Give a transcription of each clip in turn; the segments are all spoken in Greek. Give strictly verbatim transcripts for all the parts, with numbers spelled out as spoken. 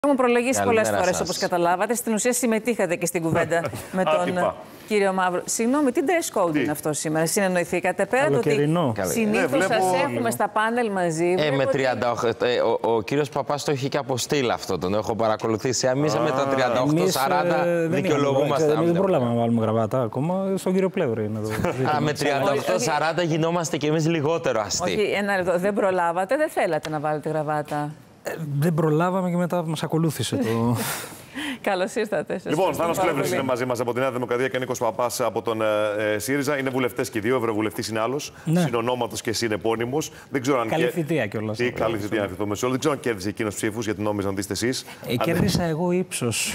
Μου προλογίσει πολλές φορές, όπως καταλάβατε. Στην ουσία συμμετείχατε και στην κουβέντα με τον κύριο Μαύρο. Συγγνώμη, τι dress code τι? είναι αυτό σήμερα? Συνεννοηθήκατε πέρα το ότι συνήθως ναι, σας έχουμε λίγο στα πάνελ μαζί. Ε, με τριάντα οκτώ, ε, ο, ο κύριος Παπάς το έχει και αποστείλει αυτό, τον έχω παρακολουθήσει. Εμείς με τα τριάντα οκτώ σαράντα δικαιολογούμαστε. Εμείς δεν προλάβαμε να βάλουμε γραβάτα ακόμα, στον κύριο Πλεύρη. Με τριάντα οκτώ σαράντα γινόμαστε κι εμείς λιγότερο αστεί. Όχι, ένα λεπτό. Δεν προλάβατε, δεν θέλατε να βάλετε γραβάτα? Ε, δεν προλάβαμε και μετά μας ακολούθησε το... Καλώς ήρθατε. Λοιπόν, Θάνος Πλεύρης είναι μαζί μας από τη Νέα Δημοκρατία και Νίκος Παπάς από τον ε, ΣΥΡΙΖΑ. Είναι βουλευτές και οι δύο, ευρωβουλευτής είναι άλλος. Ναι. Συνονόματος και συνεπώνυμος. Δεν ξέρω αν. Καλή θητεία κιόλας. Τι καλή θητεία αυτό με Δεν ξέρω αν κέρδισε εκείνος ψήφους, γιατί νόμιζα να είστε εσείς. Ε, κέρδισα εγώ ύψος.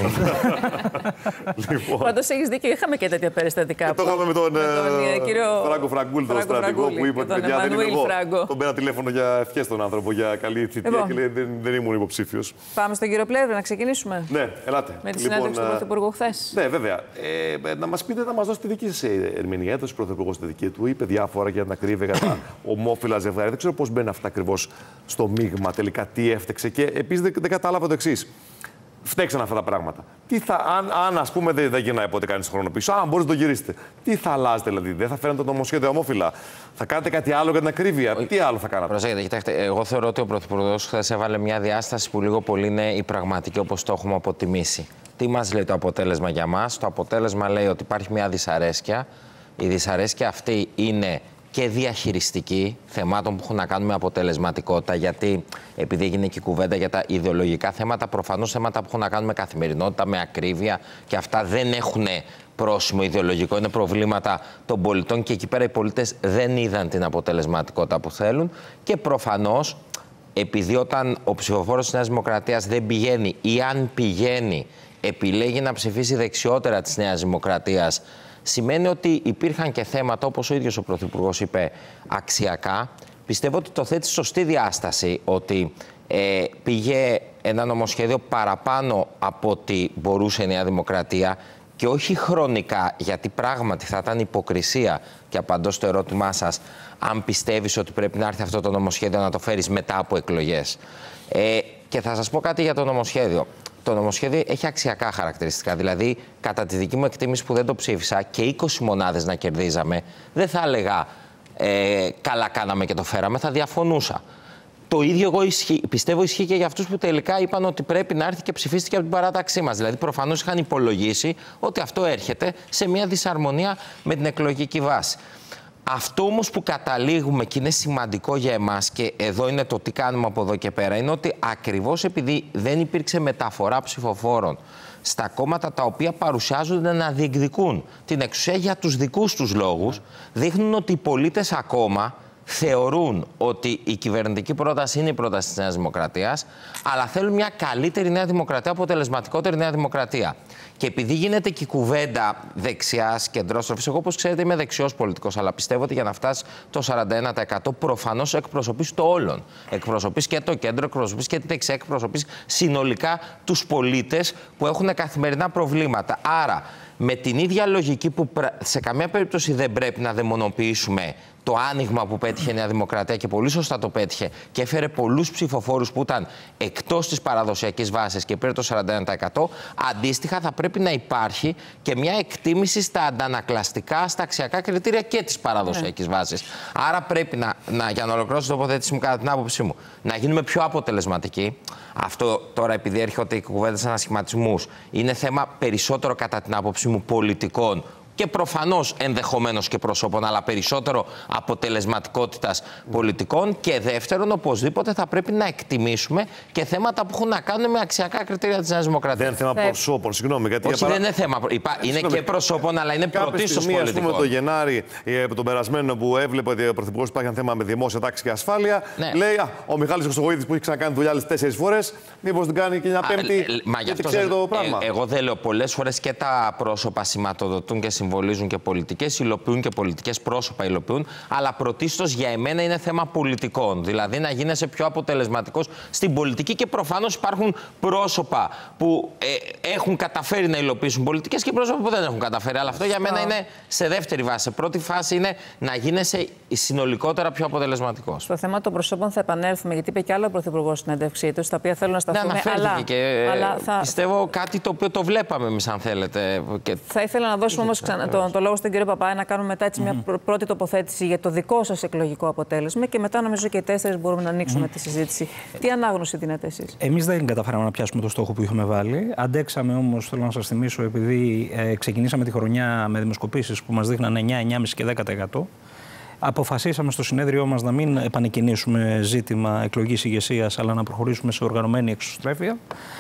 Λοιπόν. Πάντως έχεις δίκιο, είχαμε και τέτοια περιστατικά. Το είχαμε με τον κύριο Φράγκο Φραγκούλ, τον στρατηγό, που είπε ότι παιδιά δεν είμαι εγώ. Τον πήρα τηλέφωνο για ευχές τον άνθρωπο για καλή θητεία και λέει δεν ήμουν υποψήφιος. Πάμε στον κύριο Πλεύρη να ξεκινήσουμε. Ναι, ελάτε. Με τη συνέντευξη λοιπόν, του Πρωθυπουργού χθες. Ναι, βέβαια. Ε, να μας πείτε, να μας δώσετε τη δική σας ερμηνεία. Έδωσε ο Πρωθυπουργός τη δική του, είπε διάφορα για την ακρίβεια, για τα ομόφυλα ζευγάρια. Δεν ξέρω πώς μπαίνει αυτά ακριβώς στο μείγμα τελικά, τι έφτεξε. Και επίσης δεν, δεν κατάλαβα το εξής. Φταίξαν αυτά τα πράγματα. Τι θα, αν, αν ας πούμε δεν, δεν γυρνάει ποτέ κανείς χρόνο πίσω, αν μπορείτε να το γυρίσετε, τι θα αλλάζετε δηλαδή? Δεν θα φέρνετε το νομοσχέδιο ομόφυλα? Θα κάνετε κάτι άλλο για την ακρίβεια? Τι άλλο θα κάνατε? Προσέξτε, κοιτάξτε, εγώ θεωρώ ότι ο Πρωθυπουργός χθες έβαλε μια διάσταση που λίγο πολύ είναι η πραγματική, όπως το έχουμε αποτιμήσει. Τι μας λέει το αποτέλεσμα για μας? Το αποτέλεσμα λέει ότι υπάρχει μια δυσαρέσκεια. Η δυσαρέσκεια αυτή είναι και διαχειριστική θεμάτων που έχουν να κάνουν με αποτελεσματικότητα, γιατί επειδή έγινε και η κουβέντα για τα ιδεολογικά θέματα, προφανώς θέματα που έχουν να κάνουν με καθημερινότητα, με ακρίβεια, και αυτά δεν έχουν πρόσημο ιδεολογικό, είναι προβλήματα των πολιτών και εκεί πέρα οι πολίτες δεν είδαν την αποτελεσματικότητα που θέλουν. Και προφανώς, επειδή όταν ο ψηφοφόρος της Νέας Δημοκρατίας δεν πηγαίνει ή αν πηγαίνει, επιλέγει να ψηφίσει δεξιότερα της Νέας Δημοκρατίας, σημαίνει ότι υπήρχαν και θέματα, όπως ο ίδιος ο Πρωθυπουργός είπε, αξιακά. Πιστεύω ότι το θέτει σωστή διάσταση, ότι ε, πήγε ένα νομοσχέδιο παραπάνω από ό,τι μπορούσε η Νέα Δημοκρατία και όχι χρονικά, γιατί πράγματι θα ήταν υποκρισία, και απαντώ στο ερώτημά σας, αν πιστεύεις ότι πρέπει να έρθει αυτό το νομοσχέδιο να το φέρεις μετά από εκλογές. Ε, και θα σας πω κάτι για το νομοσχέδιο. Το νομοσχέδιο έχει αξιακά χαρακτηριστικά. Δηλαδή, κατά τη δική μου εκτίμηση που δεν το ψήφισα και είκοσι μονάδες να κερδίζαμε, δεν θα έλεγα ε, καλά κάναμε και το φέραμε, θα διαφωνούσα. Το ίδιο εγώ ισχύ, πιστεύω ισχύει και για αυτούς που τελικά είπαν ότι πρέπει να έρθει και ψηφίστηκε από την παράταξή μας. Δηλαδή, προφανώς είχαν υπολογίσει ότι αυτό έρχεται σε μια δυσαρμονία με την εκλογική βάση. Αυτό όμως που καταλήγουμε και είναι σημαντικό για εμάς, και εδώ είναι το τι κάνουμε από εδώ και πέρα, είναι ότι ακριβώς επειδή δεν υπήρξε μεταφορά ψηφοφόρων στα κόμματα τα οποία παρουσιάζονται να διεκδικούν την εξουσία για τους δικούς τους λόγους, δείχνουν ότι οι πολίτες ακόμα θεωρούν ότι η κυβερνητική πρόταση είναι η πρόταση της Νέας Δημοκρατίας, αλλά θέλουν μια καλύτερη Νέα Δημοκρατία, αποτελεσματικότερη Νέα Δημοκρατία. Και επειδή γίνεται και η κουβέντα δεξιάς, κεντρόστροφης, εγώ όπως ξέρετε είμαι δεξιός πολιτικός, αλλά πιστεύω ότι για να φτάσει το σαράντα ένα τοις εκατό προφανώς εκπροσωπείς το όλον. Εκπροσωπείς και το κέντρο, εκπροσωπείς και τη δεξιά, εκπροσωπείς συνολικά τους πολίτες που έχουν καθημερινά προβλήματα. Άρα, με την ίδια λογική που σε καμία περίπτωση δεν πρέπει να δαιμονοποιήσουμε το άνοιγμα που πέτυχε η Νέα Δημοκρατία, και πολύ σωστά το πέτυχε και έφερε πολλούς ψηφοφόρους που ήταν εκτός της παραδοσιακής βάσης και πήρε το σαράντα ένα τοις εκατό, αντίστοιχα θα πρέπει να υπάρχει και μια εκτίμηση στα αντανακλαστικά, στα αξιακά κριτήρια και της παραδοσιακής βάσης. Άρα πρέπει να, να, για να ολοκληρώσω την τοποθέτηση μου κατά την άποψή μου, να γίνουμε πιο αποτελεσματικοί. Αυτό τώρα, επειδή έρχονται οι κουβέντες ανασχηματισμούς, είναι θέμα περισσότερο κατά την άποψή μου πολιτικών και προφανώς ενδεχομένως και προσώπων, αλλά περισσότερο αποτελεσματικότητας πολιτικών. Και δεύτερον, οπωσδήποτε θα πρέπει να εκτιμήσουμε και θέματα που έχουν να κάνουν με αξιακά κριτήρια της Νέας Δημοκρατίας. Δεν είναι θέμα προσώπων, συγγνώμη. Γιατί όχι, παρά... δεν είναι θέμα. Υπά... Είναι και προσώπων, αλλά είναι πρωτίστως πολιτικών. Ας πούμε, το Γενάρη, τον περασμένο, που έβλεπε ότι ο Πρωθυπουργός υπάρχει ένα θέμα με δημόσια τάξη και ασφάλεια, ναι. λέει α, ο Μιχάλης Χρυσοχοΐδης που έχει ξανακάνει δουλειά άλλες τέσσερις φορές, μήπως την κάνει και μια πέμπτη. Μα γιατί ξέρει το πράγμα. Εγώ δεν λέω, πολλές φορές και τα πρόσωπα σηματοδοτούν και συμβολίζουν και πολιτικές, υλοποιούν και πολιτικές πρόσωπα υλοποιούν, αλλά πρωτίστως για εμένα είναι θέμα πολιτικών. Δηλαδή να γίνεσαι πιο αποτελεσματικός στην πολιτική και προφανώς υπάρχουν πρόσωπα που ε, έχουν καταφέρει να υλοποιήσουν πολιτικές και πρόσωπα που δεν έχουν καταφέρει. Αλλά αυτό για μένα είναι σε δεύτερη βάση. Σε πρώτη φάση είναι να γίνεσαι συνολικότερα πιο αποτελεσματικός. Στο θέμα των προσώπων θα επανέλθουμε, γιατί είπε και άλλο ο Πρωθυπουργός στην συνέντευξή του, στα οποία θέλω να σταθούμε. Ναι, αλλά, και αλλά θα... πιστεύω κάτι το οποίο το βλέπαμε εμείς, αν θέλετε. Και... Θα ήθελα να δώσουμε όμως ξανά το, το λόγο στον κύριο Παπά, να κάνουμε μετά έτσι, μια mm-hmm. πρώτη τοποθέτηση για το δικό σας εκλογικό αποτέλεσμα και μετά νομίζω και οι τέσσερις μπορούμε να ανοίξουμε mm-hmm. τη συζήτηση. Τι ανάγνωση δίνετε εσείς? Εμείς δεν καταφέραμε να πιάσουμε το στόχο που είχαμε βάλει. Αντέξαμε όμως, θέλω να σας θυμίσω, επειδή ε, ξεκινήσαμε τη χρονιά με δημοσκοπήσεις που μας δείχναν εννιά, εννιά κόμμα πέντε και δέκα τοις εκατό. Αποφασίσαμε στο συνέδριό μας να μην επανεκκινήσουμε ζήτημα εκλογής ηγεσίας, αλλά να προχωρήσουμε σε οργανωμένη εξωστρέφεια.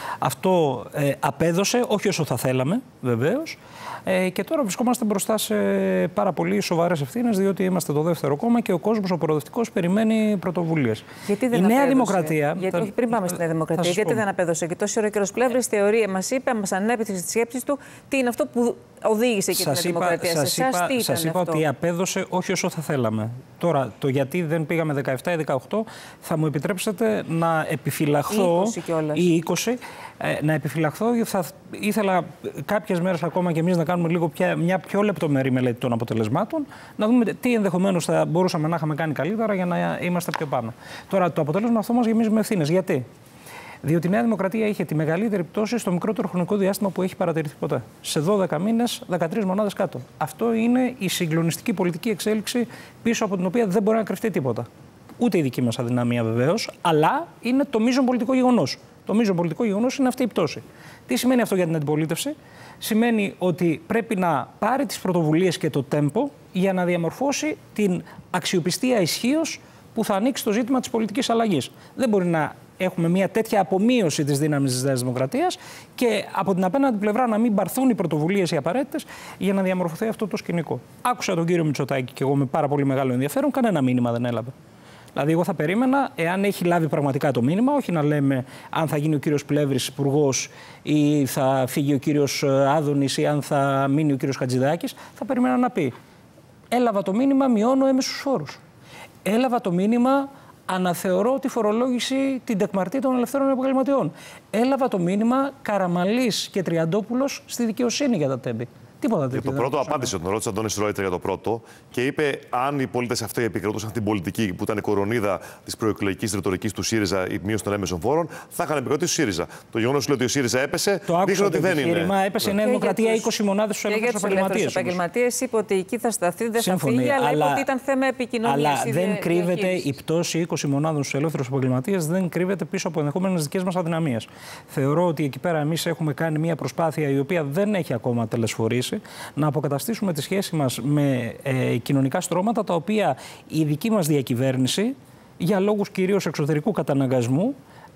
Αυτό ε, απέδωσε, όχι όσο θα θέλαμε, βεβαίως. Ε, και τώρα βρισκόμαστε μπροστά σε πάρα πολύ σοβαρές ευθύνες, διότι είμαστε το δεύτερο κόμμα και ο κόσμος, ο προοδευτικός, περιμένει πρωτοβουλίες. Γιατί δεν η Νέα απέδωσε? Δημοκρατία. Γιατί, όχι, πριν πάμε στη Νέα Δημοκρατία, γιατί δεν απέδωσε? Και τόσο ο κ. Πλεύρης θεωρεί, μας είπε, μας ανέπτυξε στις σκέψεις του, τι είναι αυτό που οδήγησε και την Νέα Δημοκρατία. Σας σε εσάς, είπα, τι ήταν σας είπα αυτό? ότι απέδωσε όχι όσο θα θέλαμε. Τώρα, το γιατί δεν πήγαμε δεκαεπτά ή δεκαοκτώ, θα μου επιτρέψετε να επιφυλαχθώ. είκοσι κιόλας. Ή είκοσι. Ε, να επιφυλαχθώ, θα ήθελα κάποιες μέρες ακόμα και εμείς να κάνουμε λίγο πια, μια πιο λεπτομερή μελέτη των αποτελεσμάτων, να δούμε τι ενδεχομένως θα μπορούσαμε να είχαμε κάνει καλύτερα για να είμαστε πιο πάνω. Τώρα, το αποτέλεσμα αυτό μας γεμίζει με ευθύνες. Γιατί? Διότι η Νέα Δημοκρατία είχε τη μεγαλύτερη πτώση στο μικρότερο χρονικό διάστημα που έχει παρατηρηθεί ποτέ. Σε δώδεκα μήνες, δεκατρείς μονάδες κάτω. Αυτό είναι η συγκλονιστική πολιτική εξέλιξη πίσω από την οποία δεν μπορεί να κρυφτεί τίποτα. Ούτε η δική μας αδυναμία βεβαίως, αλλά είναι το μείζον πολιτικό γεγονός. Το μείζον πολιτικό γεγονός είναι αυτή η πτώση. Τι σημαίνει αυτό για την αντιπολίτευση? Σημαίνει ότι πρέπει να πάρει τις πρωτοβουλίες και το τέμπο για να διαμορφώσει την αξιοπιστία ισχύως που θα ανοίξει το ζήτημα της πολιτικής αλλαγής. Δεν μπορεί να έχουμε μια τέτοια απομείωση της δύναμης της Νέας Δημοκρατίας και από την απέναντι πλευρά να μην πάρθουν οι πρωτοβουλίες οι απαραίτητες για να διαμορφωθεί αυτό το σκηνικό. Άκουσα τον κύριο Μητσοτάκη και εγώ με πάρα πολύ μεγάλο ενδιαφέρον, κανένα μήνυμα δεν έλαβε. Δηλαδή, εγώ θα περίμενα, εάν έχει λάβει πραγματικά το μήνυμα, όχι να λέμε αν θα γίνει ο κύριος Πλεύρης υπουργός ή θα φύγει ο κύριος Άδωνης ή αν θα μείνει ο κύριος Χατζηδάκης, θα περίμενα να πει: έλαβα το μήνυμα, μειώνω έμεσους φόρους. Έλαβα το μήνυμα, αναθεωρώ τη φορολόγηση, την τεκμαρτία των ελευθέρων επαγγελματιών. Έλαβα το μήνυμα, Καραμανλής και Τριαντόπουλος στη δικαιοσύνη για τα τέμπη. Τίποτα τέτοιο. Για το πρώτο απάντησε, τον ρώτησε Αντώνης Ρόιτερ για το πρώτο και είπε αν οι πολίτες αυτοί επικρατούσαν την πολιτική που ήταν η κορονίδα της προεκλογικής ρητορικής του ΣΥΡΙΖΑ, η μείωση των έμεσων φόρων, θα είχαν επικρατήσει του ΣΥΡΙΖΑ. Το γεγονός ότι ο ΣΥΡΙΖΑ έπεσε, δείχνει ότι δεν είναι. Έπεσε η Νέα Δημοκρατία είκοσι μονάδες στους ελεύθερους επαγγελματίες. Στους επαγγελματίες είπε ότι εκεί θα σταθεί, δεν θα φύγει, αλλά είπε ότι ήταν θέμα επικοινωνίας. Αλλά δεν κρύβεται η πτώση είκοσι μονάδων στους ελεύθερους επαγγελματίες, δεν κρύβεται πίσω από ενδεχόμενες δικές μας αδυναμίες. Θεωρώ ότι εκεί πέρα εμείς έχουμε κάνει μια προσπάθεια η οποία δεν έχει ακόμα τελεσφορήσει να αποκαταστήσουμε τη σχέση μας με ε, κοινωνικά στρώματα τα οποία η δική μας διακυβέρνηση για λόγους κυρίως εξωτερικού καταναγκασμού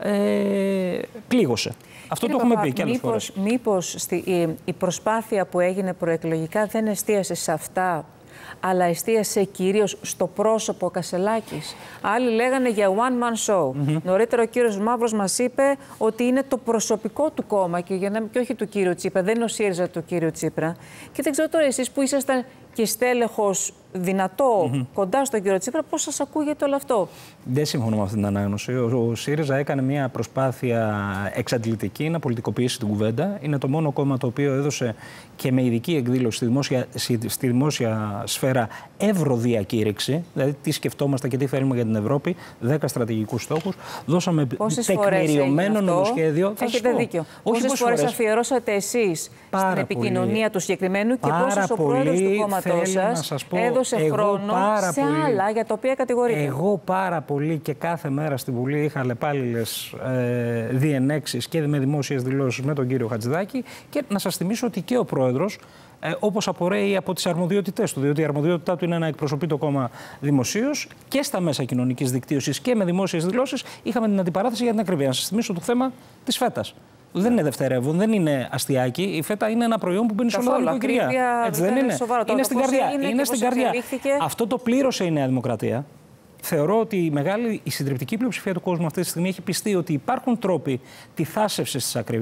ε, πλήγωσε. Αυτό Κύριε το έχουμε Παπά, πει και άλλες μήπως, φορές. Μήπως στη, η, η προσπάθεια που έγινε προεκλογικά δεν εστίασε σε αυτά, αλλά εστίασε κυρίως στο πρόσωπο Κασσελάκης. Άλλοι λέγανε για one man show. Mm-hmm. Νωρίτερα ο κύριος Μαύρος μας είπε ότι είναι το προσωπικό του κόμμα και, για να, και όχι του κύριου Τσίπρα. Δεν είναι ο ΣΥΡΙΖΑ του κύριου Τσίπρα. Και δεν ξέρω τώρα εσείς που ήσασταν και στέλεχος δυνατό mm-hmm. κοντά στον κύριο Τσίπρα, πώς σας ακούγεται όλο αυτό? Δεν συμφωνώ με αυτή την ανάγνωση. Ο, ο ΣΥΡΙΖΑ έκανε μια προσπάθεια εξαντλητική να πολιτικοποιήσει την κουβέντα. Είναι το μόνο κόμμα το οποίο έδωσε και με ειδική εκδήλωση στη δημόσια, στη δημόσια σφαίρα ευρωδιακήρυξη. Δηλαδή, τι σκεφτόμαστε και τι θέλουμε για την Ευρώπη. Δέκα στρατηγικούς στόχους. Δώσαμε τεκμηριωμένο νομοσχέδιο. Έχετε δίκιο. Πόσες φορές αφιερώσατε εσείς στην επικοινωνία του συγκεκριμένου και πόσες ο πρόεδρος του κόμματός σας έδωσε χρόνο σε πολύ, άλλα για τα οποία κατηγορείται? Εγώ πάρα πολύ και κάθε μέρα στη Βουλή είχα αλλεπάλληλες ε, διενέξεις και με δημόσιες δηλώσεις με τον κύριο Χατζηδάκη και να σας θυμίσω ότι και ο πρόεδρος, ε, όπως απορρέει από τις αρμοδιότητές του, διότι η αρμοδιότητά του είναι να εκπροσωπεί το κόμμα δημοσίως και στα μέσα κοινωνικής δικτύωσης και με δημόσιες δηλώσεις, είχαμε την αντιπαράθεση για την ακρίβεια. Να σας θυμίσω το θέμα της φέτας. Δεν είναι δευτερεύον, δεν είναι αστιάκι. Η φέτα είναι ένα προϊόν που μπαίνει σε όλα τα νοικοκυριά. Έτσι δεν είναι? Είναι στην καρδιά. Είναι, είναι στην καρδιά. Αυτό το πλήρωσε η Νέα Δημοκρατία. Θεωρώ ότι η μεγάλη, η συντριπτική πλειοψηφία του κόσμου αυτή τη στιγμή έχει πιστεί ότι υπάρχουν τρόποι τη θάσευσης της ακρίβειας.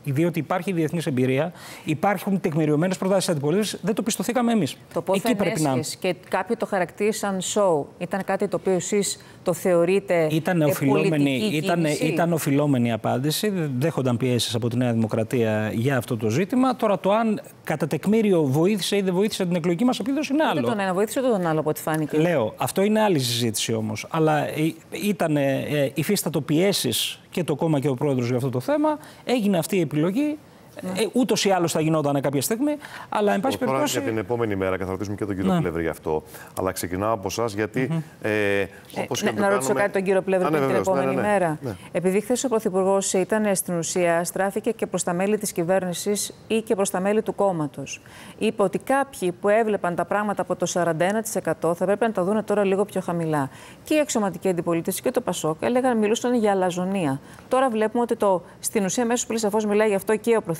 Διότι υπάρχει διεθνής εμπειρία, υπάρχουν τεκμηριωμένες προτάσεις της αντιπολίτευσης, δεν το πιστωθήκαμε εμείς. Το πόθεν έσχες και κάποιοι το χαρακτήρισαν show, ήταν κάτι το οποίο εσείς το θεωρείτε ήταν οφειλόμενη, ήταν, ήταν οφειλόμενη απάντηση, δέχονταν πιέσεις από τη Νέα Δημοκρατία για αυτό το ζήτημα. Τώρα το αν κατά τεκμήριο βοήθησε ή δεν βοήθησε την εκλογική μας επίδοση είναι άλλο. Δεν τον ένα βοήθησε ούτε τον άλλο από ό,τι φάνηκε. Λέω, αυτό είναι άλλη συζήτηση όμως. Αλλά ήταν ε, υφίστατο πιέσεις και το κόμμα και ο πρόεδρος για αυτό το θέμα. Έγινε αυτή η επιλογή. Ναι. Ε, ούτως ή άλλως θα γινόταν κάποια στιγμή. Αλλά εν πάση περιπτώσει. Για την επόμενη μέρα, και θα ρωτήσουμε και τον κύριο ναι. Πλεύρη γι' αυτό. Αλλά ξεκινάω από εσάς, γιατί. Mm-hmm. ε, όπως ε, και να, να ρωτήσω κάτι τον κύριο Πλεύρη ναι, την βεβαίως, επόμενη ναι, ναι, ναι. μέρα. Ναι. Επειδή χθες ο Πρωθυπουργός ήταν στην ουσία, στράφηκε και προς τα μέλη της κυβέρνησης ή και προς τα μέλη του κόμματος. Είπε ότι κάποιοι που έβλεπαν τα πράγματα από το σαράντα ένα τοις εκατό θα πρέπει να τα δουν τώρα λίγο πιο χαμηλά. Και η αξιωματική αντιπολίτευση και το Πασόκ έλεγαν, μιλούσαν για αλαζονία. Τώρα βλέπουμε ότι το, στην ουσία μέσω πολύ σαφώς μιλάει γι' αυτό και ο Πρωθυπουργός.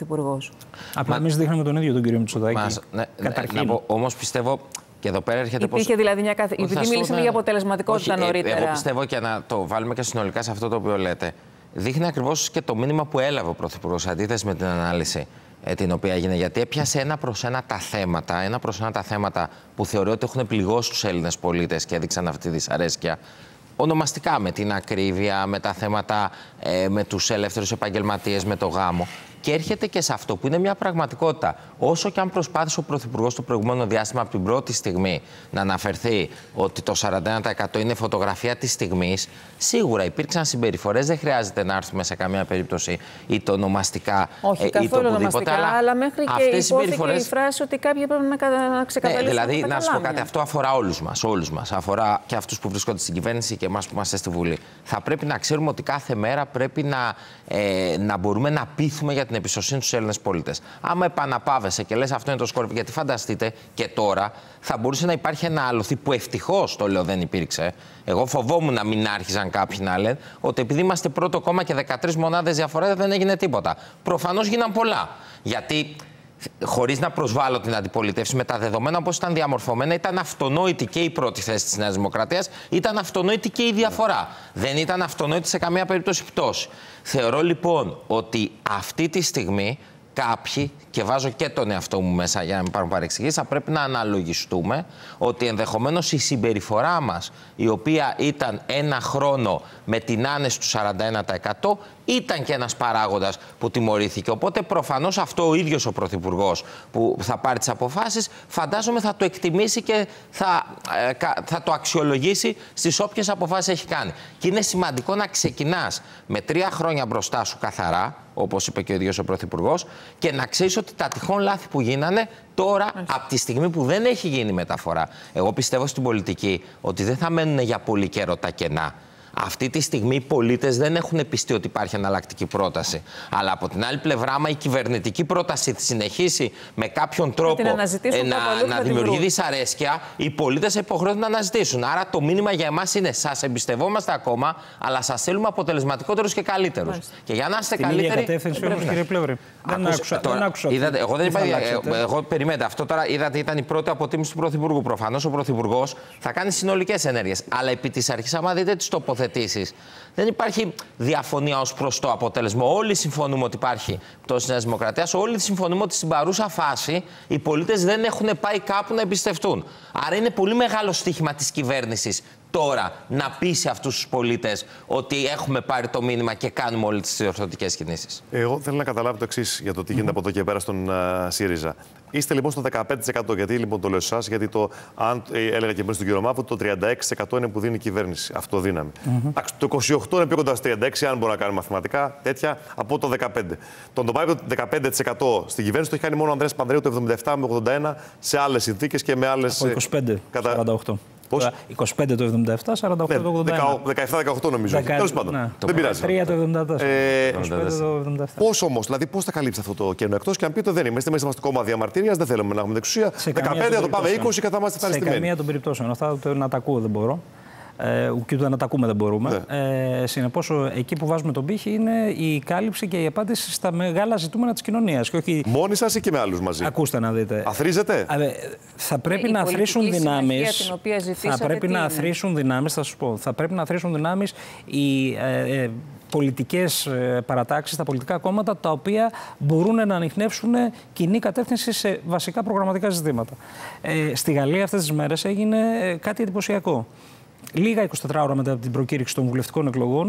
Απλά εμείς δείχνουμε τον ίδιο τον κύριο Μητσοτάκη. Μας, ναι, να πω, όμως πιστεύω και εδώ πέρα έρχεται. Υπήρχε πως... δηλαδή μια κάθε. Επειδή μιλήσαμε για αποτελεσματικότητα Όχι, νωρίτερα. Εγώ πιστεύω και να το βάλουμε και συνολικά σε αυτό το οποίο λέτε. Δείχνει ακριβώς και το μήνυμα που έλαβε ο Πρωθυπουργός, αντίθεση με την ανάλυση ε, την οποία έγινε. Γιατί έπιασε ένα προς ένα τα θέματα, ένα προς ένα τα θέματα που θεωρεί ότι έχουν πληγώσει τους Έλληνες πολίτες και έδειξαν αυτή τη δυσαρέσκεια. Ονομαστικά, με την ακρίβεια, με τα θέματα ε, με τους ελεύθερους επαγγελματίες, με το γάμο. Και έρχεται και σε αυτό που είναι μια πραγματικότητα. Όσο και αν προσπάθησε ο Πρωθυπουργός το προηγούμενο διάστημα από την πρώτη στιγμή να αναφερθεί ότι το σαράντα ένα τοις εκατό είναι φωτογραφία της στιγμής, σίγουρα υπήρξαν συμπεριφορές, δεν χρειάζεται να έρθουμε σε καμία περίπτωση είτε ονομαστικά Όχι, ή το οπουδήποτε. Ονομαστικά, αλλά, αλλά μέχρι και υπόθηκε συμπεριφορές... η φράση ότι κάποιοι πρέπει να, να ξεκαθαρίσουν. Ε, δηλαδή, να σου πω κάτι, αυτό αφορά όλους μας, όλους μας. Αφορά και αυτούς που βρίσκονται στην κυβέρνηση και εμάς που είμαστε στη Βουλή. Θα πρέπει να ξέρουμε ότι κάθε μέρα πρέπει να, ε, να μπορούμε να πείθουμε για την εμπιστοσύνη στους Έλληνες πολίτες. Άμα επαναπάβεσαι και λες αυτό είναι το σκόρπι, γιατί φανταστείτε και τώρα θα μπορούσε να υπάρχει ένα άλοθη που ευτυχώς το λέω δεν υπήρξε. Εγώ φοβόμουν να μην άρχιζαν κάποιοι να λένε ότι επειδή είμαστε πρώτο κόμμα και δεκατρείς μονάδες διαφορά δεν έγινε τίποτα. Προφανώς γίναν πολλά. Γιατί χωρίς να προσβάλλω την αντιπολίτευση, με τα δεδομένα όπως ήταν διαμορφωμένα, ήταν αυτονόητη και η πρώτη θέση της Νέας Δημοκρατίας, ήταν αυτονόητη και η διαφορά. Δεν ήταν αυτονόητη σε καμία περίπτωση πτώση. Θεωρώ λοιπόν ότι αυτή τη στιγμή κάποιοι, και βάζω και τον εαυτό μου μέσα για να μην πάρουν παρεξηγήσεις, θα πρέπει να αναλογιστούμε ότι ενδεχομένως η συμπεριφορά μας, η οποία ήταν ένα χρόνο με την άνεση του σαράντα ένα τοις εκατό, ήταν και ένας παράγοντας που τιμωρήθηκε. Οπότε προφανώς αυτό ο ίδιος ο Πρωθυπουργός που θα πάρει τις αποφάσεις, φαντάζομαι θα το εκτιμήσει και θα, θα το αξιολογήσει στις όποιες αποφάσεις έχει κάνει. Και είναι σημαντικό να ξεκινάς με τρία χρόνια μπροστά σου καθαρά, όπως είπε και ο ίδιος ο Πρωθυπουργός, και να ξέρεις ότι τα τυχόν λάθη που γίνανε τώρα, από τη στιγμή που δεν έχει γίνει μεταφορά. Εγώ πιστεύω στην πολιτική ότι δεν θα μένουν για πολύ καιρό τα κενά. Αυτή τη στιγμή οι πολίτες δεν έχουν πιστεί ότι υπάρχει εναλλακτική πρόταση. Αλλά από την άλλη πλευρά, άμα η κυβερνητική πρόταση συνεχίσει με κάποιον τρόπο να, να, να δημιουργεί δυσαρέσκεια, οι πολίτες υποχρεώνται να αναζητήσουν. Άρα το μήνυμα για εμάς είναι: σας εμπιστευόμαστε ακόμα, αλλά σας θέλουμε αποτελεσματικότερους και καλύτερους. Και για να είστε στην καλύτεροι. Στην κατεύθυνση όμως, κύριε Πλεύρη. Δεν άκουσα. Τώρα, δεν άκουσα είδατε, εγώ δεν είπα. Εγώ περιμένετε. Αυτό τώρα είδατε ήταν η πρώτη αποτίμηση του Πρωθυπουργού. Προφανώς ο Πρωθυπουργός θα κάνει συνολικές ενέργειες. Αλλά επί της αρχής, άμα δείτε τις τοποθετήσεις, δεν υπάρχει διαφωνία ως προς το αποτέλεσμα. Όλοι συμφωνούμε ότι υπάρχει πτώση της Νέας Δημοκρατίας. Όλοι συμφωνούμε ότι στην παρούσα φάση οι πολίτες δεν έχουν πάει κάπου να εμπιστευτούν. Άρα είναι πολύ μεγάλο στοίχημα της κυβέρνησης τώρα να πείσει αυτούς τους πολίτες ότι έχουμε πάρει το μήνυμα και κάνουμε όλες τις διορθωτικές κινήσεις. Εγώ θέλω να καταλάβω το εξής για το τι γίνεται mm-hmm. από εδώ και πέρα στον uh, ΣΥΡΙΖΑ. Είστε λοιπόν στο δεκαπέντε τοις εκατό. Γιατί λοιπόν το λέω σε εσάς, γιατί το, αν ε, έλεγα και πριν στον κύριο Μαύρου, το τριάντα έξι τοις εκατό είναι που δίνει η κυβέρνηση. Αυτό δύναμη. Mm-hmm. Το είκοσι οκτώ είναι πιο κοντά στο τριάντα έξι τοις εκατό, αν μπορούμε να κάνουμε μαθηματικά τέτοια, από το δεκαπέντε τοις εκατό. Τον το πάει το δεκαπέντε τοις εκατό στην κυβέρνηση το έχει κάνει μόνο ο Ανδρέας Πανδρέου το εβδομήντα επτά με ογδόντα ένα σε άλλες συνθήκες και με άλλες. Από είκοσι πέντε κατά... σαράντα οκτώ. Πώς? είκοσι πέντε το εβδομήντα επτά, σαράντα οκτώ το ογδόντα ένα. δεκαεπτά δεκαοκτώ νομίζω. Τέλος πάντων. Ναι. Δεν πειράζει. τρία το εβδομήντα τέσσερα. Ε, είκοσι πέντε το εβδομήντα επτά. Πώς όμως, δηλαδή πώς θα καλύψει αυτό το κενό? Εκτός και αν πείτε δεν είμαστε, είμαστε στο κόμμα διαμαρτυρίας, δεν θέλουμε να έχουμε εξουσία. δεκαπέντε θα το πάμε είκοσι και θα είμαστε ευχαριστημένοι. Σε καμία των περιπτώσεων. Αυτά να τα ακούω δεν μπορώ. Ε, και ούτε να τα ακούμε δεν μπορούμε. Ναι. Ε, συνεπώς, εκεί που βάζουμε τον πύχη είναι η κάλυψη και η απάντηση στα μεγάλα ζητούμενα της κοινωνίας. Όχι... Μόνοι σας ή και με άλλους μαζί? Ακούστε να δείτε. Αθρίζετε? Ε, θα πρέπει η να αθροίσουν δυνάμεις. Θα πρέπει να αθροίσουν δυνάμεις, θα σας πω. Θα πρέπει να αθροίσουν δυνάμεις οι ε, ε, πολιτικές παρατάξεις, τα πολιτικά κόμματα, τα οποία μπορούν να ανιχνεύσουν κοινή κατεύθυνση σε βασικά προγραμματικά ζητήματα. Ε, στη Γαλλία αυτές τις μέρες έγινε κάτι εντυπωσιακό. Λίγα εικοσιτέσσερις ώρα μετά από την προκήρυξη των βουλευτικών εκλογών,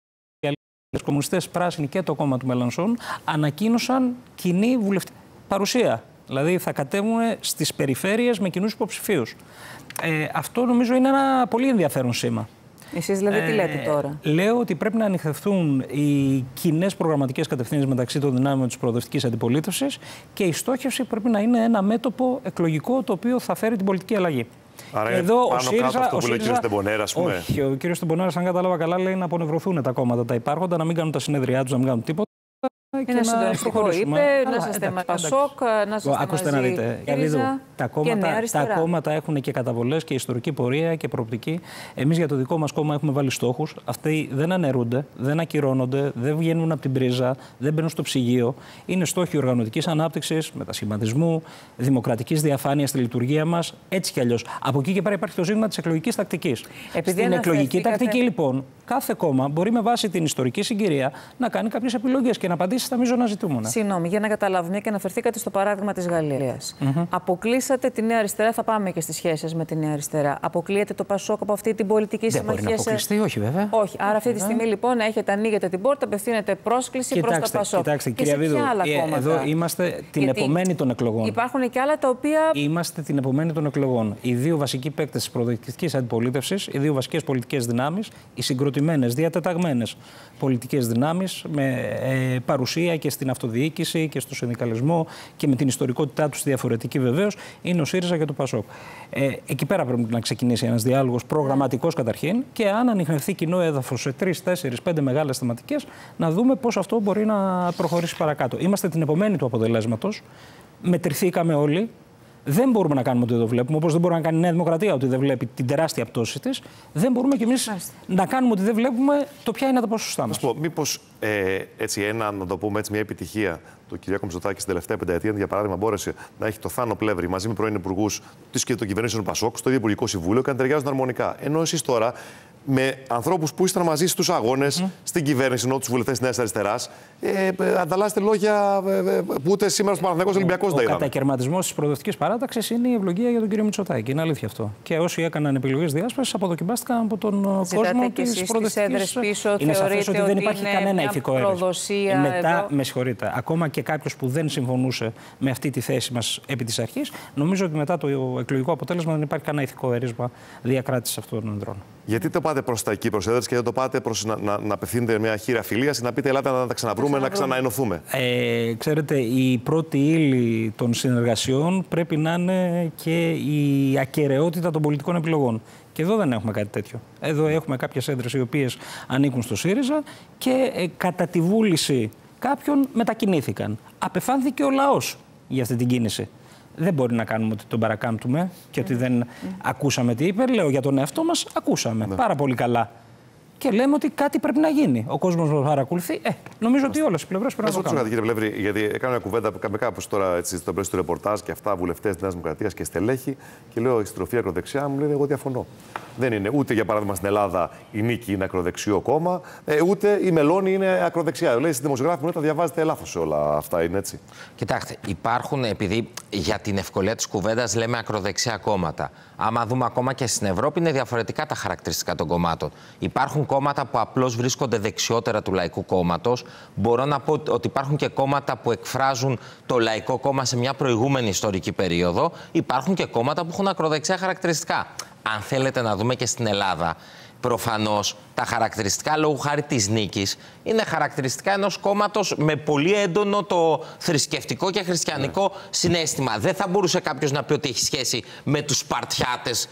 οι κομμουνιστές πράσινοι και το κόμμα του Μελανσόν ανακοίνωσαν κοινή βουλευτική παρουσία. Δηλαδή θα κατέβουν στις περιφέρειες με κοινούς υποψηφίους. Ε, αυτό νομίζω είναι ένα πολύ ενδιαφέρον σήμα. Εσείς δηλαδή τι λέτε τώρα? Ε, λέω ότι πρέπει να ανοιχθευτούν οι κοινές προγραμματικές κατευθύνσεις μεταξύ των δυνάμεων της προοδευτικής αντιπολίτευσης και η στόχευση πρέπει να είναι ένα μέτωπο εκλογικό το οποίο θα φέρει την πολιτική αλλαγή. Άρα εδώ πάνω ο ΣΥΡΙΖΑ, κάτω αυτό που λέει ο κύριος Τεμπονέρα, ας πούμε. Όχι, ο κύριος Τεμπονέρα, αν κατάλαβα καλά, λέει να απονευρωθούν τα κόμματα τα υπάρχοντα, να μην κάνουν τα συνέδριά τους, να μην κάνουν τίποτα. Ένα συντονιστικό είπε, να είστε με Πασόκ, να είστε Ακούστε μαζί, να δείτε. ΣΥΡΙΖΑ, τα, κόμματα, τα κόμματα έχουν και καταβολές και ιστορική πορεία και προοπτική. Εμείς για το δικό μας κόμμα έχουμε βάλει στόχους. Αυτοί δεν αναιρούνται, δεν ακυρώνονται, δεν βγαίνουν από την πρίζα, δεν μπαίνουν στο ψυγείο. Είναι στόχοι οργανωτικής ανάπτυξης, μετασχηματισμού, δημοκρατικής διαφάνειας στη λειτουργία μας, έτσι κι αλλιώς. Από εκεί και πέρα υπάρχει το ζήτημα της εκλογικής τακτικής. Στην εκλογική τακτική, λοιπόν, κάθε κόμμα μπορεί με βάση την ιστορική συγκυρία να κάνει κάποιες επιλογές και να απαντήσει στα μείζωνα ζητούμενα. Συγγνώμη, για να καταλάβουμε και αναφερθήκατε στο παράδειγμα της Γαλλίας. Mm-hmm. Αποκλείσατε τη Νέα Αριστερά, θα πάμε και στις σχέσεις με τη Νέα Αριστερά. Αποκλείεται το Πασόκ από αυτή την πολιτική συμμαχία? Δεν μπορεί να αποκλειστεί, όχι βέβαια. Όχι. Άρα αυτή τη στιγμή λοιπόν έχετε, ανοίγετε την πόρτα, απευθύνετε πρόσκληση προς το Πασόκ. Κοιτάξτε, και κυρία Βίδου, κόμματα. Εδώ είμαστε την Γιατί επομένη των εκλογών. Υπάρχουν και άλλα τα οποία. Είμαστε την επομένη των εκλογών. Οι δύο βασικοί παίκτες της προοδευτικής αντιπολίτευσης, οι δύο βασικές πολιτικές δυνάμεις, οι συγκροτημένες, διατεταγμένες πολιτικές δυνάμεις με ε, παρουσία και στην αυτοδιοίκηση και στο συνδικαλισμό και με την ιστορικότητά τους διαφορετική βεβαίως, είναι ο ΣΥΡΙΖΑ και το ΠΑΣΟΚ. Ε, εκεί πέρα πρέπει να ξεκινήσει ένας διάλογος προγραμματικός καταρχήν και αν ανιχνευθεί κοινό έδαφος σε τρεις, τέσσερις, πέντε μεγάλες θεματικές, να δούμε πώς αυτό μπορεί να προχωρήσει παρακάτω. Είμαστε την επομένη του αποτελέσματος. Μετρηθήκαμε όλοι. Δεν μπορούμε να κάνουμε ότι δεν το βλέπουμε, όπως δεν μπορεί να κάνει η Νέα Δημοκρατία ότι δεν βλέπει την τεράστια πτώση της. Δεν μπορούμε κι εμείς να κάνουμε ότι δεν βλέπουμε το ποια είναι τα ποσοστά μας. Μήπως ε, έτσι ένα, να το πούμε έτσι, μια επιτυχία του κ. Μητσοτάκη στην τελευταία πενταετία, για παράδειγμα, μπόρεσε να έχει το Θάνο Πλεύρη μαζί με πρώην υπουργούς της και των κυβερνήσεων Πασόκ στο ίδιο Υπουργικό Συμβούλιο και να ταιριάζουν αρμονικά. Ενώ εσείς τώρα με ανθρώπους που ήσταν μαζί στους αγώνες, mm. στην κυβέρνηση, ενώ τους βουλευτές της Νέας Αριστεράς, ε, ε, ανταλλάσσετε λόγια ε, ε, που ούτε σήμερα στο Παναθηναϊκός Ολυμπιακός δεν είδαμε. Ο κατακαιρματισμός της προοδευτικής παράταξης είναι η ευλογία για τον κύριο Μητσοτάκη. Είναι αλήθεια αυτό. Και όσοι έκαναν επιλογές διάσπασης αποδοκιμάστηκαν από τον Ζητάτε κόσμο της προοδευτικής. Πίσω, είναι σαφές ότι δεν υπάρχει κανένα ηθικό αίρες. Μετά, εδώ. με συγχωρείτε, ακόμα και κάποιος που δεν συμφωνούσε με αυτή τη θέση μας επί της αρχής, νομίζω ότι μετά το εκλογικό αποτέλεσμα δεν υπάρχει κανένα ηθικό αίρισμα διακράτησης αυτών των ενδρών. Γιατί το πάτε προς τα εκεί, προς έδρες, και δεν το πάτε προς να, να, να απευθύνετε μια χείρα φιλίας ή να πείτε ελάτε να τα ξαναβρούμε, να ξαναενωθούμε? Ε, ξέρετε, η πρώτη ύλη των συνεργασιών πρέπει να είναι και η ακεραιότητα των πολιτικών επιλογών. Και εδώ δεν έχουμε κάτι τέτοιο. Εδώ έχουμε κάποιες έδρες οι οποίες ανήκουν στο ΣΥΡΙΖΑ και ε, κατά τη βούληση κάποιων μετακινήθηκαν. Απεφάνθηκε ο λαός για αυτή την κίνηση. Δεν μπορεί να κάνουμε ότι τον παρακάμπτουμε και ότι δεν mm. ακούσαμε τι είπε. Λέω για τον εαυτό μας, ακούσαμε mm. πάρα πολύ καλά. Και λέμε ότι κάτι πρέπει να γίνει. Ο κόσμος μας παρακολουθεί. Ε, νομίζω ότι όλες οι πλευρές πρέπει να το κάνουν. Κύριε Πλεύρη, γιατί έκανα μια κουβέντα με κάπως τώρα έτσι, στο πλαίσιο του ρεπορτάζ και αυτά, βουλευτές της Νέας Δημοκρατίας και στελέχη, και λέω η στροφή ακροδεξιά, μου λένε εγώ διαφωνώ. Δεν είναι ούτε για παράδειγμα στην Ελλάδα η Νίκη είναι ακροδεξιό κόμμα, ε, ούτε η Μελώνη είναι ακροδεξιά. Λέει στη δημοσιογράφη μου τα διαβάζετε λάθος όλα αυτά, είναι έτσι? Κοιτάξτε, υπάρχουν, επειδή για την ευκολία της κουβέντας λέμε ακροδεξιά κόμματα. Άμα δούμε ακόμα και στην Ευρώπη, είναι διαφορετικά τα χαρακτηριστικά των κομμάτων. Υπάρχουν κόμματα που απλώς βρίσκονται δεξιότερα του Λαϊκού Κόμματος. Μπορώ να πω ότι υπάρχουν και κόμματα που εκφράζουν το Λαϊκό Κόμμα σε μια προηγούμενη ιστορική περίοδο. Υπάρχουν και κόμματα που έχουν ακροδεξιά χαρακτηριστικά. Αν θέλετε να δούμε και στην Ελλάδα, προφανώς τα χαρακτηριστικά λόγου χάρη της Νίκης είναι χαρακτηριστικά ενός κόμματος με πολύ έντονο το θρησκευτικό και χριστιανικό ναι. συναίσθημα. Δεν θα μπορούσε κάποιος να πει ότι έχει σχέση με τους Σπαρτιάτες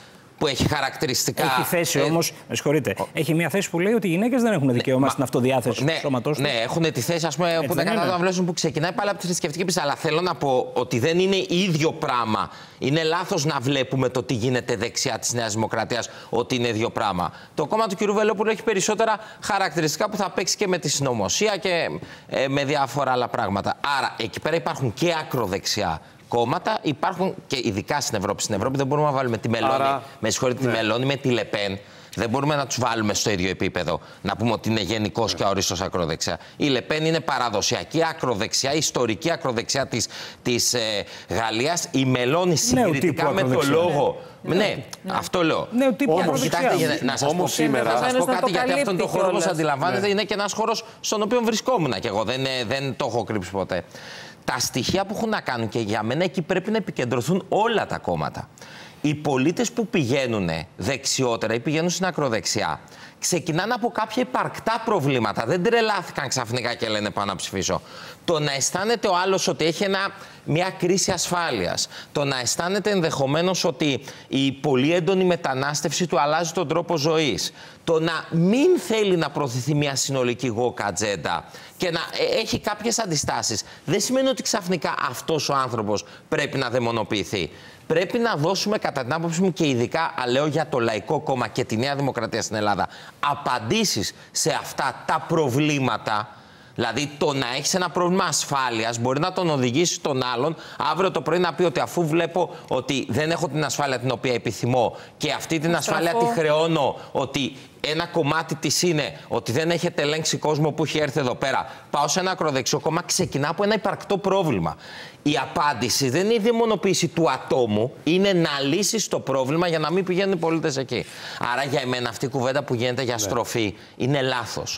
που έχει χαρακτηριστικά. Έχει θέση ε, όμως, με συγχωρείτε, ο... έχει μια θέση που λέει ότι οι γυναίκες δεν έχουν δικαίωμα ναι, στην αυτοδιάθεση ναι, του σώματός τους. Ναι, έχουν τη θέση, ας πούμε, που δεν καταλαβαίνουν που ξεκινάει πάλι από τη θρησκευτική πίστη. Αλλά θέλω να πω ότι δεν είναι ίδιο πράγμα. Είναι λάθος να βλέπουμε το τι γίνεται δεξιά της Νέας Δημοκρατίας ότι είναι ίδιο πράγμα. Το κόμμα του κ. Βελόπουλου έχει περισσότερα χαρακτηριστικά που θα παίξει και με τη συνωμοσία και ε, με διάφορα άλλα πράγματα. Άρα εκεί πέρα υπάρχουν και ακροδεξιά κόμματα, υπάρχουν και ειδικά στην Ευρώπη. Στην Ευρώπη δεν μπορούμε να βάλουμε τη Μελώνη, Άρα, με συγχωρείτε, ναι. τη Μελώνη με τη Λεπέν. Δεν μπορούμε να τους βάλουμε στο ίδιο επίπεδο, να πούμε ότι είναι γενικός και αορίστος ακροδεξιά. Η Λεπέν είναι παραδοσιακή ακροδεξιά, ιστορική ακροδεξιά της, της ε, Γαλλίας. Η Μελώνη συγκριτικά με το λόγο. Ναι, ναι, ναι, αυτό λέω. Νέο τύπο ακροδεξιά. Να σας πω, σήμερα, να σας πω κάτι, γιατί αυτόν τον χώρο, όπως αντιλαμβάνετε, ναι. είναι και ένας χώρος στον οποίο βρισκόμουν κι εγώ. Δεν, δεν το έχω κρύψει ποτέ. Τα στοιχεία που έχουν να κάνουν και για μένα εκεί πρέπει να επικεντρωθούν όλα τα κόμματα. Οι πολίτες που πηγαίνουν δεξιότερα ή πηγαίνουν στην ακροδεξιά ξεκινάνε από κάποια υπαρκτά προβλήματα. Δεν τρελάθηκαν ξαφνικά και λένε πάω να ψηφίσω. Το να αισθάνεται ο άλλος ότι έχει ένα, μια κρίση ασφάλειας. Το να αισθάνεται ενδεχομένως ότι η πολύ έντονη μετανάστευση του αλλάζει τον τρόπο ζωής. Το να μην θέλει να προωθηθεί μια συνολική woke ατζέντα και να έχει κάποιες αντιστάσεις. Δεν σημαίνει ότι ξαφνικά αυτός ο άνθρωπος πρέπει να δαιμονοποιηθεί. Πρέπει να δώσουμε, κατά την άποψη μου και ειδικά, λέω για το Λαϊκό Κόμμα και τη Νέα Δημοκρατία στην Ελλάδα, απαντήσεις σε αυτά τα προβλήματα. Δηλαδή, το να έχεις ένα πρόβλημα ασφάλειας μπορεί να τον οδηγήσει τον άλλον αύριο το πρωί να πει ότι αφού βλέπω ότι δεν έχω την ασφάλεια την οποία επιθυμώ και αυτή την ασφάλεια τη χρεώνω, ότι ένα κομμάτι της είναι ότι δεν έχετε ελέγξει κόσμο που έχει έρθει εδώ πέρα, πάω σε ένα ακροδεξιό κόμμα, ξεκινά από ένα υπαρκτό πρόβλημα. Η απάντηση δεν είναι η δαιμονοποίηση του ατόμου, είναι να λύσεις το πρόβλημα για να μην πηγαίνουν οι πολίτες εκεί. Άρα για εμένα αυτή η κουβέντα που γίνεται για στροφή είναι λάθος.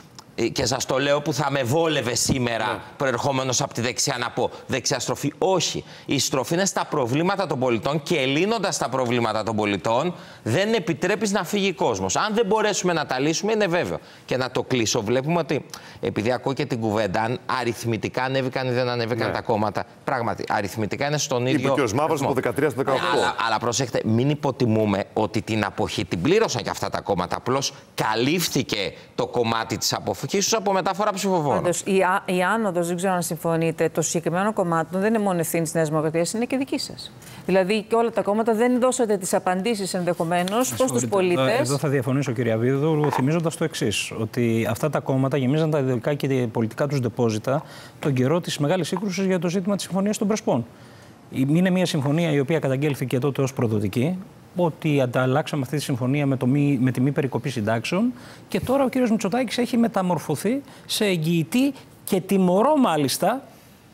Και σας το λέω που θα με βόλευε σήμερα, ναι. προερχόμενος από τη δεξιά, να πω δεξιά στροφή. Όχι. Η στροφή είναι στα προβλήματα των πολιτών και λύνοντας τα προβλήματα των πολιτών δεν επιτρέπεις να φύγει κόσμος. Αν δεν μπορέσουμε να τα λύσουμε, είναι βέβαιο. Και να το κλείσω, βλέπουμε ότι επειδή ακούω και την κουβέντα, αν αριθμητικά ανέβηκαν ή δεν ανέβηκαν ναι. τα κόμματα. Πράγματι, αριθμητικά είναι στον ίδιο. Είπε και ο Σμάβρος από δεκατρία στο δεκαοκτώ. Αλλά, αλλά προσέχτε, μην υποτιμούμε ότι την αποχή την πλήρωσαν και αυτά τα κόμματα. Απλώς καλύφθηκε το κομμάτι της αποφυγής. Και ίσως από μεταφορά ψηφοφόρων. Πάντως, η, α, η άνοδος, δεν ξέρω αν συμφωνείτε, το συγκεκριμένο κομμάτι δεν είναι μόνο ευθύνη της Νέας Δημοκρατίας, είναι και δική σας. Δηλαδή και όλα τα κόμματα δεν δώσατε τις απαντήσεις ενδεχομένως προς τους πολίτες. Εδώ θα διαφωνήσω, κυρία Βίδου, θυμίζοντας το εξής: ότι αυτά τα κόμματα γεμίζαν τα ιδεολογικά και τα πολιτικά τους ντεπόζιτα τον καιρό της μεγάλης σύγκρουσης για το ζήτημα της Συμφωνίας των Πρεσπών. Είναι μια συμφωνία η οποία καταγγέλθηκε τότε ως προδοτική. Ότι ανταλλάξαμε αυτή τη συμφωνία με, το μη, με τη μη περικοπή συντάξεων και τώρα ο κύριος Μητσοτάκης έχει μεταμορφωθεί σε εγγυητή και τιμωρό μάλιστα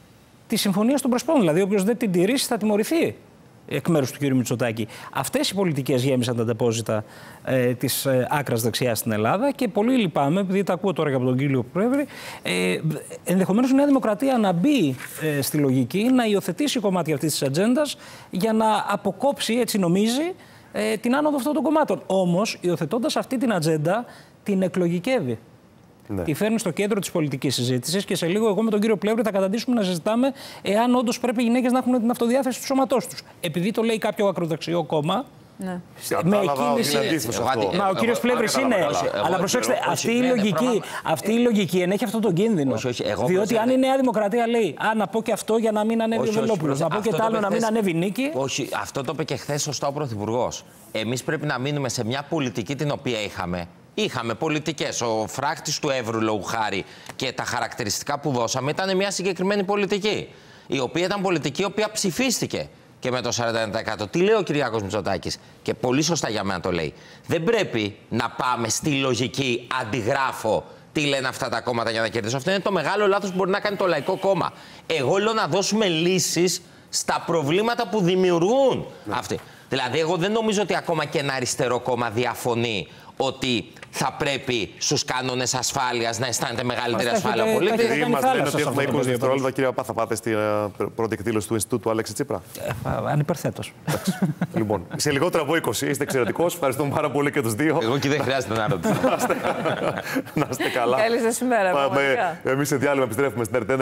τη Συμφωνία των Πρεσπών. Δηλαδή, όποιος δεν την τηρήσει θα τιμωρηθεί εκ μέρους του κύριου Μητσοτάκη. Αυτές οι πολιτικές γέμισαν τα ντεπόζιτα ε, της ε, άκρας δεξιάς στην Ελλάδα και πολύ λυπάμαι, επειδή τα ακούω τώρα και από τον κύριο Πρέβρη, ε, ενδεχομένως η Νέα Δημοκρατία να μπει ε, στη λογική, να υιοθετήσει κομμάτι αυτής της ατζέντας για να αποκόψει, έτσι νομίζει, ε, την άνοδο αυτών των κομμάτων. Όμως, υιοθετώντας αυτή την ατζέντα, την εκλογικεύει. Ναι. Τη φέρνει στο κέντρο της πολιτικής συζήτησης και σε λίγο εγώ με τον κύριο Πλεύρη θα καταντήσουμε να συζητάμε εάν όντως πρέπει οι γυναίκες να έχουν την αυτοδιάθεση του σώματός τους. Επειδή το λέει κάποιο ακροδεξιό κόμμα. Ναι. Με εκκίνηση. Μα ο κύριος Πλεύρης είναι. Αλλά προσέξτε, αυτή η λογική, αυτή η λογική ενέχει αυτόν τον κίνδυνο. Διότι αν η Νέα Δημοκρατία λέει, α, να πω και αυτό για να μην ανέβει ο Βελόπουλος, να πω και τ' άλλο να μην ανέβει η Νίκη. Όχι, αυτό το είπε και χθες σωστά ο Πρωθυπουργός. Εμείς πρέπει να μείνουμε σε μια πολιτική την οποία είχαμε. Είχαμε πολιτικές. Ο φράχτης του Εύρου, λόγου χάρη, και τα χαρακτηριστικά που δώσαμε ήταν μια συγκεκριμένη πολιτική. Η οποία ήταν πολιτική η οποία ψηφίστηκε και με το σαράντα ένα τοις εκατό. Τι λέει ο Κυριάκος Μητσοτάκης, και πολύ σωστά για μένα το λέει. Δεν πρέπει να πάμε στη λογική αντιγράφω τι λένε αυτά τα κόμματα για να κερδίσω. Αυτό είναι το μεγάλο λάθος που μπορεί να κάνει το Λαϊκό Κόμμα. Εγώ λέω να δώσουμε λύσεις στα προβλήματα που δημιουργούν ναι. αυτοί. Δηλαδή, εγώ δεν νομίζω ότι ακόμα και ένα αριστερό κόμμα διαφωνεί ότι θα πρέπει στους κανόνες ασφάλειας να αισθάνεται μεγαλύτερη ασφάλεια ο πολίτης. Επειδή μας λένε ότι έχουμε είκοσι δευτερόλεπτα, κύριε Παπά, θα πάτε στην πρώτη εκδήλωση του Ινστιτούτου Αλέξη Τσίπρα. Ανυπερθέτως. Λοιπόν, σε λιγότερα από είκοσι είστε εξαιρετικός. Ευχαριστούμε πάρα πολύ και τους δύο. Εγώ και δεν χρειάζεται να ρωτήσω. Να είστε καλά. Καλή σας ημέρα. Εμείς σε διάλειμμα επιστρέφουμε στην Ερτέντα.